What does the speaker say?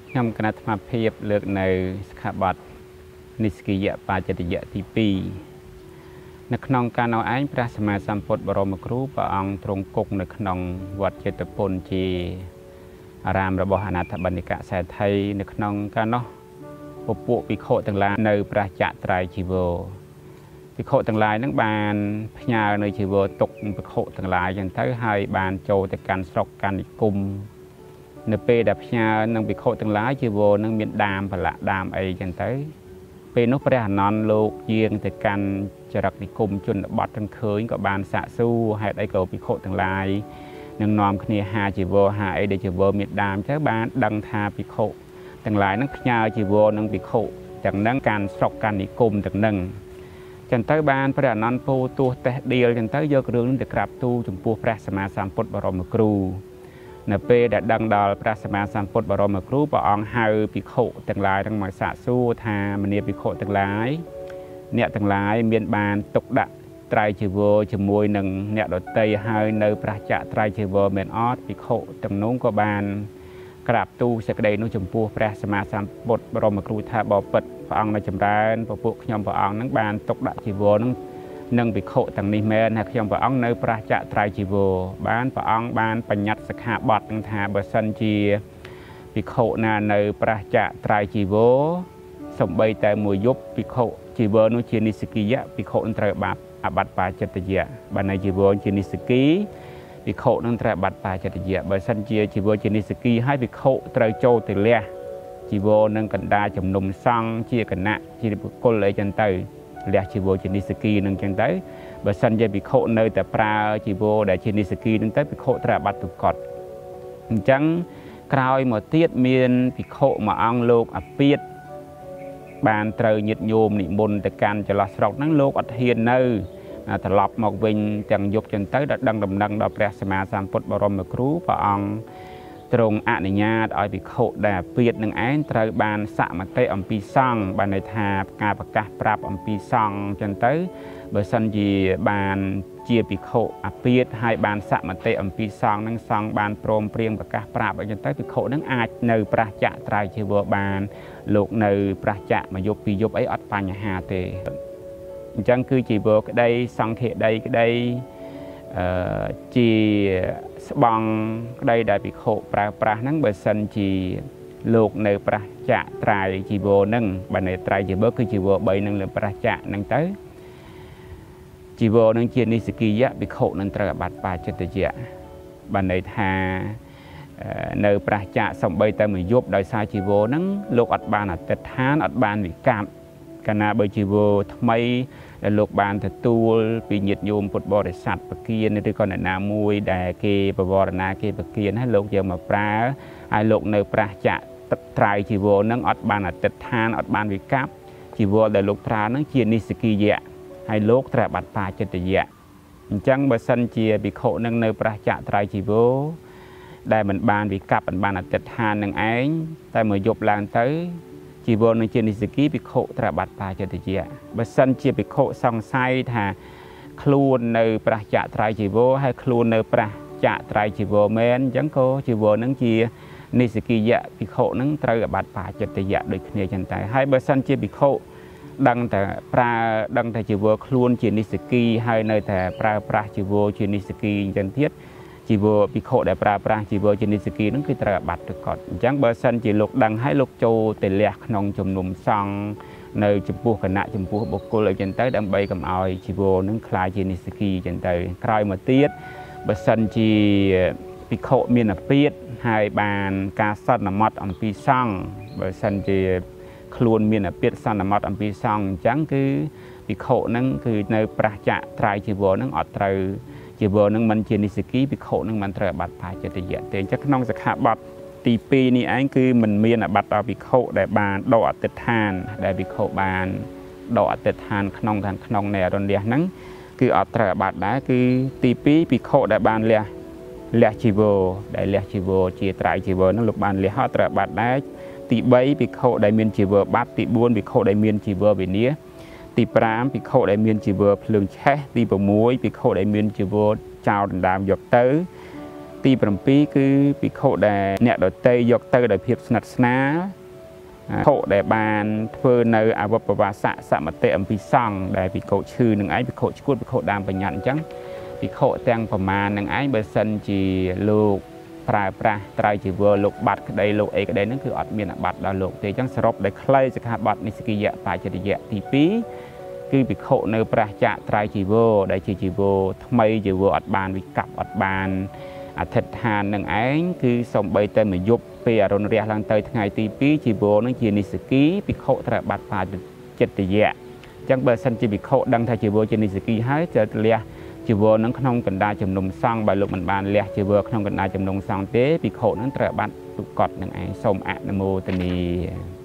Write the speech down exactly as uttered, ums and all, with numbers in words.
ខ្ញុំគណៈអាត្មាភាពលើកនៅសិក្ខាបទនិស្កិយបាចតិយៈទីពីរនៅក្នុងការនោះឯងព្រះសម្មាសម្ពុទ្ធបរមគ្រូព្រះអង្គទ្រង់គង់នៅក្នុងវត្តចេតពុនជាអារាមរបស់អនាថបណ្ឌិកសេដ្ឋីនៅក្នុងការនោះពពួកភិក្ខុទាំងឡាយនៅព្រះចត្រៃជីវរភិក្ខុទាំងឡាយនឹងបានផ្ញើនៅជីវរទុកភិក្ខុទាំងឡាយចឹងទៅហើយបានចូលទៅកាន់ស្រុកកាន់និគមនៅពេលដែលផ្ញើនឹងភិក្ខុទាំងឡាយជីវរនឹងមានដាមប្រឡាក់ដាមអីចឹងទៅពេលនោះព្រះអនន្តលោកយាងទៅកាន់ចរិតនិគមជនបទទាំងឃើញក៏បានសាកសួរហេតុអីក៏ភិក្ខុទាំងឡាយនឹងនាំគ្នាហាជីវរហាអីដែលជីវរមានដាមទៅបានដឹងថាភិក្ខុទាំងឡាយនឹងផ្ញើជីវរនឹងភិក្ខុទាំងនឹងកាន់ស្រុកកាន់និគមទាំងនឹងចឹងទៅបានព្រះអនន្តពោលទោះតេះដៀលចឹងទៅយករឿងនេះទៅក្រាបទូលចំពោះព្រះសម្មាសម្ពុទ្ធបរមគ្រូនៅពេលដែលដឹងដល់ព្រះសម្មាសម្ពុទ្ធបរមគ្រូព្រះអង្គហៅភិក្ខុទាំងឡាយទាំងមកសាកសួរថាមនាភិក្ខុទាំងឡាយអ្នកទាំងឡាយមានបានទុកដាក់ត្រៃជីវរជាមួយនឹងអ្នកដតីហើយនៅព្រះចក្រត្រៃជីវរមែនអត់ភិក្ខុទាំងនោះក៏បានក្រាបទូលសេចក្តីនោះចំពោះព្រះសម្មាសម្ពុទ្ធបរមគ្រូថាបបិទ្ធព្រះអង្គនៅចម្រើនពពួកខ្ញុំព្រះអង្គនឹងបានទុកដាក់ជីវរនឹងនឹងភិក្ខុទាំងនេះមែនហើយខ្ញុំព្រះអង្គនៅព្រះចក្រត្រៃជីវរបានព្រះអង្គបានបញ្ញត្តិសិក្ខាបទនឹងថាបើសិនជាភិក្ខុណានៅព្រះចក្រត្រៃជីវរសំបីតែមួយយប់ភិក្ខុជីវរនោះជានិស្សកិយៈភិក្ខុនឹងត្រូវបាបអបត្តិបាចិត្តយៈបើនៅជីវរជានិស្សគីភិក្ខុនឹងត្រូវបាត់បាចិត្តយៈបើសិនជាជីវរជានិស្សគីហើយភិក្ខុត្រូវចូលទៅលះជីវរនឹងកណ្ដាលជំនុំសង្ឃជាគណៈជាបុគ្គលអីចឹងទៅលះជីវរជានិស្សគីនឹងចឹងទៅបើសិនជាភិក្ខុនៅតែប្រើជីវរដែលជានិស្សគីនឹងទៅភិក្ខុត្រូវបាត់ទុកតអញ្ចឹងក្រោយមកទៀតមានភិក្ខុមួយអង្គលោកអាពាតបានត្រូវញាតិញោមនិមន្តទៅកាន់ចន្លោះស្រុកហ្នឹងលោកអត់ហ៊ាននៅត្រឡប់មកវិញទាំងយប់ចឹងទៅដល់ដឹងដំណឹងដល់ព្រះសម្មាសម្ពុទ្ធបរមគ្រូព្រះអង្គទ្រង់អនុញ្ញាតឲ្យភិក្ខុដែលអាពាតនឹងឯងត្រូវបានសមតិអំពីសង្ឃបានន័យថាការប្រកាសប្រាប់អំពីសង្ឃចឹងទៅបើសិនជាបានជាភិក្ខុអាពាតហើយបានសមតិអំពីសង្ឃនឹងសង្ឃបានព្រមព្រៀងប្រកាសប្រាប់អីចឹងទៅភិក្ខុនឹងអាចនៅព្រះចក្រត្រៃជីវរបានលោកនៅព្រះចក្រមួយយប់ពីរយប់អីអត់បញ្ហាទេអញ្ចឹងគឺជីវរក្តីសង្ឃេដីក្តីអឺជាស្បង់ក្តីដែលភិក្ខុប្រើប្រាស់ហ្នឹងបើសិនជាលោកនៅព្រះចក្រត្រៃជីវរហ្នឹងបើនៅត្រៃជីវរគឺជីវរបីហ្នឹងលើព្រះចក្រហ្នឹងទៅជីវរនឹងជានិស្សកិយៈភិក្ខុនឹងត្រូវអបត្តិបាចិត្តយៈបានន័យថានៅព្រះចក្រសំបីតែមួយយប់ដោយសារជីវរហ្នឹងលោកអត់បានអតិដ្ឋានអត់បានវិកប្បកាលណាបើជីវរថ្មីដែលលោកបានទទួលពីញាតិញោមពុទ្ធបរិស័ទប្រគៀនឬក៏អ្នកណាមួយដែលគេបវរណាគេប្រគៀនហើយលោកយកមកប្រើហើយលោកនៅព្រះចក្រត្រៃជីវរហ្នឹងអត់បានអតិដ្ឋានអត់បានវិកប្បជីវរដែលលោកប្រើហ្នឹងជានិស្សកិយៈហើយលោកត្រូវបាត់បាចិត្តយៈអញ្ចឹងបើសិនជាភិក្ខុនឹងនៅព្រះចក្រត្រៃជីវរដែលមិនបានវិកប្បមិនបានអតិដ្ឋាននឹងឯងតែមួយយប់ឡើងទៅជីវរនឹងជានិស្សគីភិក្ខុត្រូវបាត់បាចិត្តយៈបើសិនជាភិក្ខុសង្ស័យថាខ្លួននៅព្រះចក្រត្រៃជីវរហើយខ្លួននៅព្រះចក្រត្រៃជីវរមែនអញ្ចឹងក៏ជីវរនឹងជានិស្សគីយៈភិក្ខុនឹងត្រូវបាត់បាចិត្តយៈដូចគ្នាចឹងតែហើយបើសិនជាភិក្ខុដឹងតែប្រើដឹងតែជីវរខ្លួនជានិស្សគីហើយនៅតែប្រើប្រាស់ជីវរជានិស្សគីអញ្ចឹងទៀតជីវរភិក្ខុដែលប្រើប្រាស់ជីវរជានិស្សគីនឹងគឺត្រូវអាបត្តិទៅកត់អញ្ចឹងបើសិនជាលោកដឹងហើយលោកចូលទៅលះក្នុងជំនុំសង្ឃនៅចំពោះគណៈចំពោះបុគ្គលអីចឹងទៅដើម្បីកុំឲ្យជីវរនឹងคล้ายជានិស្សគីចឹងទៅក្រោយមកទៀតបើសិនជាភិក្ខុមានអាពាតហើយបានការសន្មត់អំពីសង្ឃបើសិនជាខ្លួនមានអាពាតសន្មត់អំពីសង្ឃអញ្ចឹងគឺភិក្ខុនឹងគឺនៅព្រះចក្រត្រៃជីវរនឹងអត់ត្រូវជីវរនឹងមិនជានិស្សគីភិក្ខុនឹងមិនត្រូវអបត្តិបាចិត្តយៈទេអញ្ចឹងក្នុងសិក្ខាបទទីពីរនេះឯងគឺមិនមានអបត្តិដល់ភិក្ខុដែលបានដកអតិដ្ឋានដែលភិក្ខុបានដកអតិដ្ឋានក្នុងខាងក្នុងនៃអរណ្យហ្នឹងគឺអត់ត្រូវអបត្តិដែរគឺទីពីរភិក្ខុដែលបានលះលះជីវរដែលលះជីវរជាត្រៃជីវរហ្នឹងលោកបានលះអត់ត្រូវអបត្តិដែរទីបីភិក្ខុដែលមានជីវរបាត់ទីបួនភិក្ខុដែលមានជីវរវិនាសទីប្រាំភិក្ខុដែលមានជីវរភ្លើងឆេះទី 6 ភិក្ខុដែលមានជីវរចោលដណ្ដើមយកទៅទីbảyគឺភិក្ខុដែលអ្នកដទៃយកទៅដោយភាពស្និទ្ធស្នាលភិក្ខុដែលបានធ្វើនៅអវបវាសៈសមតិអំពីសង្ឃដែលភិក្ខុឈឺនឹងឯងភិក្ខុឈួតភិក្ខុដើមបញ្ញត្តិអញ្ចឹងភិក្ខុទាំងប្រមាណនឹងឯងបើសិនជាលោកប្រើប្រាស់ត្រៃជីវរលោកបាត់ក្តីលោកអីក្តីហ្នឹងគឺអត់មានអាបត្តិដល់លោកទេអញ្ចឹងសរុបដោយខ្លីសិក្ខាបទនិស្សកិយបច្ចតិយៈទីពីរគឺភិក្ខុនៅប្រះចាកត្រៃជីវរដែលជាជីវរថ្មីជីវរអត់បានវិកັບអត់បានអធិដ្ឋាននឹងឯងគឺសំបីតែមួយយប់ពេលអរុណរះឡើងទៅថ្ងៃទីពីរជីវរនឹងជានិស្សកិភិក្ខុត្រូវបាត់បច្ចតិយៈអញ្ចឹងបើសិនជាភិក្ខុដឹងថាជីវរជានិស្សកិហើយจะលះជីវរនឹងក្នុងកណ្ដាលជំនុំសង្ឃបើលោកមិនបានលះជីវរក្នុងកណ្ដាលជំនុំសង្ឃទេភិក្ខុនឹងត្រូវបាត់ទុកកត់នឹងឯងសូមអនុមោទនា